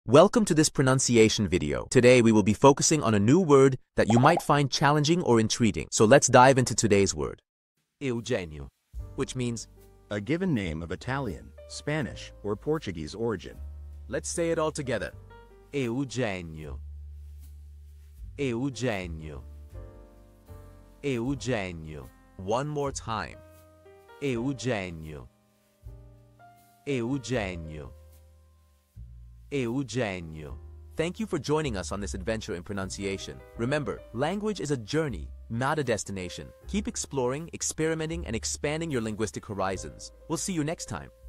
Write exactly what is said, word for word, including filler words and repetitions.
Welcome to this pronunciation video. Today we will be focusing on a new word that you might find challenging or intriguing. So let's dive into today's word. Eugenio, which means a given name of Italian, Spanish, or Portuguese origin. Let's say it all together. Eugenio. Eugenio. Eugenio. One more time. Eugenio. Eugenio. Eugenio. Thank you for joining us on this adventure in pronunciation. Remember, language is a journey, not a destination. Keep exploring, experimenting, and expanding your linguistic horizons. We'll see you next time.